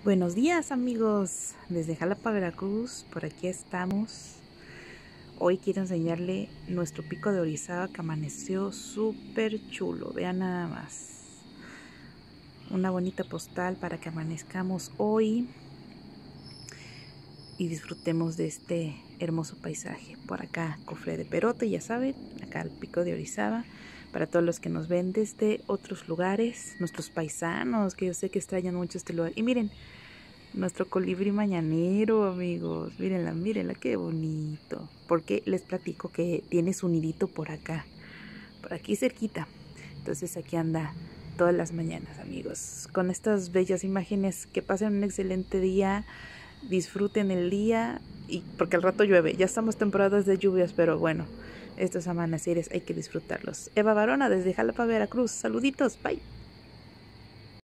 Buenos días amigos, desde Jalapa, Veracruz, por aquí estamos. Hoy quiero enseñarle nuestro pico de Orizaba que amaneció súper chulo, vean nada más. Una bonita postal para que amanezcamos hoy y disfrutemos de este hermoso paisaje. Por acá Cofre de Perote, ya saben, acá el pico de Orizaba. Para todos los que nos ven desde otros lugares, nuestros paisanos, que yo sé que extrañan mucho este lugar. Y miren, nuestro colibrí mañanero, amigos. Mírenla, mírenla, qué bonito. Porque les platico que tiene su nidito por acá, por aquí cerquita. Entonces aquí anda todas las mañanas, amigos. Con estas bellas imágenes, que pasen un excelente día. Disfruten el día, y porque al rato llueve. Ya estamos temporadas de lluvias, pero bueno, estos amaneceres hay que disfrutarlos. Eva Barona desde Jalapa, Veracruz. Saluditos, bye.